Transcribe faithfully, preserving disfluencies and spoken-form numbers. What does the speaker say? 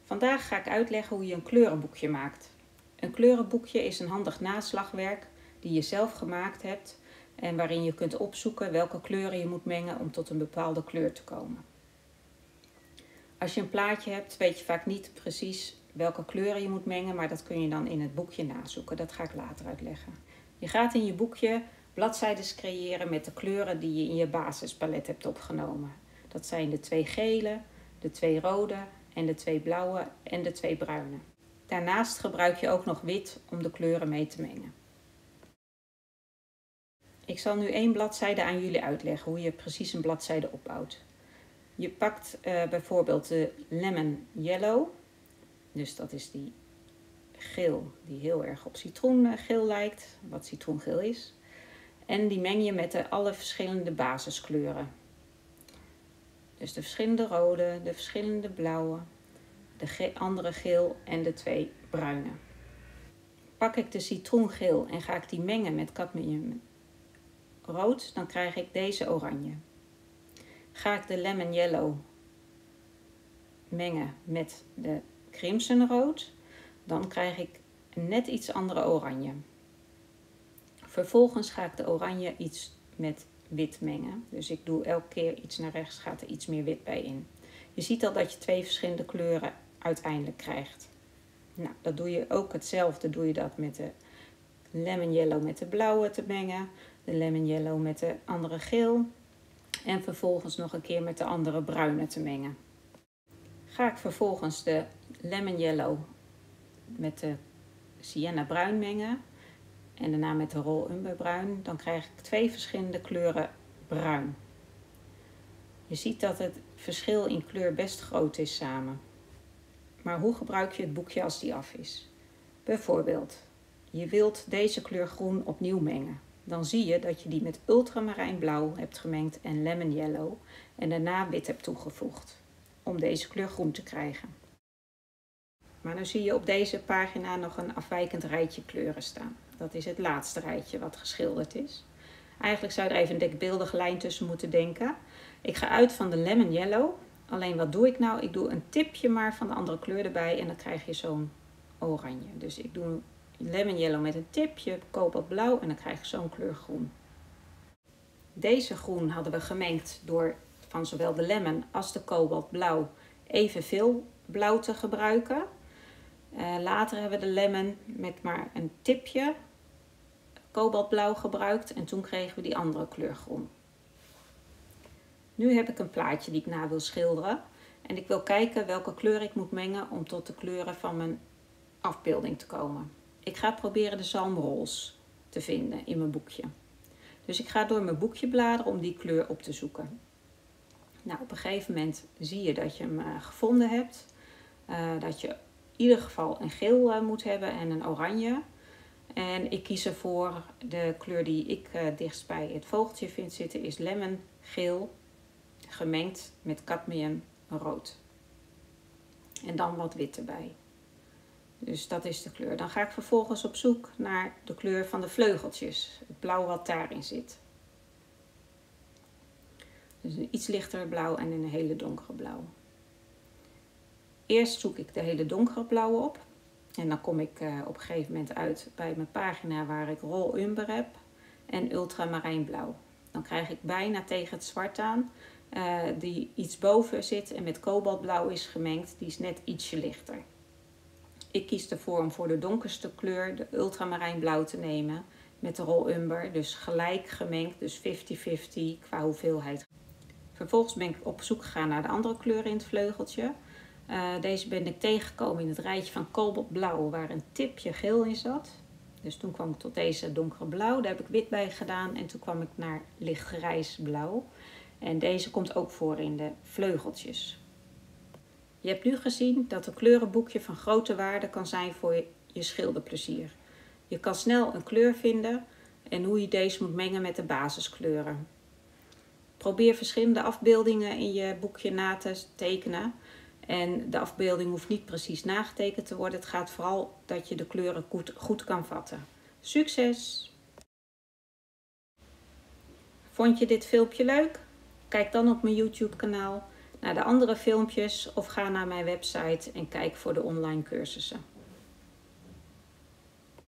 Vandaag ga ik uitleggen hoe je een kleurenboekje maakt. Een kleurenboekje is een handig naslagwerk die je zelf gemaakt hebt en waarin je kunt opzoeken welke kleuren je moet mengen om tot een bepaalde kleur te komen. Als je een plaatje hebt, weet je vaak niet precies welke kleuren je moet mengen, maar dat kun je dan in het boekje nazoeken. Dat ga ik later uitleggen. Je gaat in je boekje bladzijden creëren met de kleuren die je in je basispalet hebt opgenomen. Dat zijn de twee gele, de twee rode en de twee blauwe en de twee bruine. Daarnaast gebruik je ook nog wit om de kleuren mee te mengen. Ik zal nu één bladzijde aan jullie uitleggen hoe je precies een bladzijde opbouwt. Je pakt uh, bijvoorbeeld de lemon yellow, dus dat is die geel die heel erg op citroengeel lijkt, wat citroengeel is. En die meng je met de alle verschillende basiskleuren. Dus de verschillende rode, de verschillende blauwe, de ge- andere geel en de twee bruine. Pak ik de citroengeel en ga ik die mengen met cadmium rood, dan krijg ik deze oranje. Ga ik de lemon yellow mengen met de crimson rood, dan krijg ik een net iets andere oranje. Vervolgens ga ik de oranje iets met wit mengen. Dus ik doe elke keer iets naar rechts, gaat er iets meer wit bij in. Je ziet al dat je twee verschillende kleuren uiteindelijk krijgt. Nou, dat doe je ook hetzelfde. Doe je dat met de lemon yellow met de blauwe te mengen. De lemon yellow met de andere geel. En vervolgens nog een keer met de andere bruine te mengen. Ga ik vervolgens de lemon yellow met de sienna bruin mengen. En daarna met de roll umber bruin. Dan krijg ik twee verschillende kleuren bruin. Je ziet dat het verschil in kleur best groot is samen. Maar hoe gebruik je het boekje als die af is? Bijvoorbeeld, je wilt deze kleur groen opnieuw mengen. Dan zie je dat je die met ultramarijnblauw hebt gemengd en lemon yellow en daarna wit hebt toegevoegd. Om deze kleur groen te krijgen. Maar nu zie je op deze pagina nog een afwijkend rijtje kleuren staan. Dat is het laatste rijtje wat geschilderd is. Eigenlijk zou je er even een denkbeeldige lijn tussen moeten denken. Ik ga uit van de lemon yellow. Alleen wat doe ik nou? Ik doe een tipje maar van de andere kleur erbij en dan krijg je zo'n oranje. Dus ik doe lemon yellow met een tipje kobaltblauw en dan krijg je zo'n kleur groen. Deze groen hadden we gemengd door van zowel de lemon als de kobaltblauw evenveel blauw te gebruiken. Uh, later hebben we de lemon met maar een tipje kobaltblauw gebruikt en toen kregen we die andere kleur groen. Nu heb ik een plaatje die ik na wil schilderen en ik wil kijken welke kleur ik moet mengen om tot de kleuren van mijn afbeelding te komen. Ik ga proberen de zalmroze te vinden in mijn boekje. Dus ik ga door mijn boekje bladeren om die kleur op te zoeken. Nou, op een gegeven moment zie je dat je hem uh, gevonden hebt. Uh, dat je in ieder geval een geel uh, moet hebben en een oranje. En ik kies ervoor, de kleur die ik uh, dichtst bij het vogeltje vind zitten is lemon geel gemengd met cadmium rood. En dan wat wit erbij. Dus dat is de kleur. Dan ga ik vervolgens op zoek naar de kleur van de vleugeltjes. Het blauw wat daarin zit. Dus een iets lichter blauw en een hele donkere blauw. Eerst zoek ik de hele donkere blauw op. En dan kom ik uh, op een gegeven moment uit bij mijn pagina waar ik roll umber heb. En ultramarijnblauw. Dan krijg ik bijna tegen het zwart aan. Uh, die iets boven zit en met kobaltblauw is gemengd. Die is net ietsje lichter. Ik kies ervoor om voor de donkerste kleur de ultramarijnblauw te nemen. Met de roll umber. Dus gelijk gemengd. Dus vijftig vijftig qua hoeveelheid. Vervolgens ben ik op zoek gegaan naar de andere kleuren in het vleugeltje. Uh, deze ben ik tegengekomen in het rijtje van kobaltblauw waar een tipje geel in zat. Dus toen kwam ik tot deze donkere blauw. Daar heb ik wit bij gedaan en toen kwam ik naar lichtgrijs blauw. En deze komt ook voor in de vleugeltjes. Je hebt nu gezien dat een kleurenboekje van grote waarde kan zijn voor je schilderplezier. Je kan snel een kleur vinden en hoe je deze moet mengen met de basiskleuren. Probeer verschillende afbeeldingen in je boekje na te tekenen. En de afbeelding hoeft niet precies nagetekend te worden. Het gaat vooral dat je de kleuren goed, goed kan vatten. Succes! Vond je dit filmpje leuk? Kijk dan op mijn YouTube kanaal. naar de andere filmpjes of ga naar mijn website en kijk voor de online cursussen.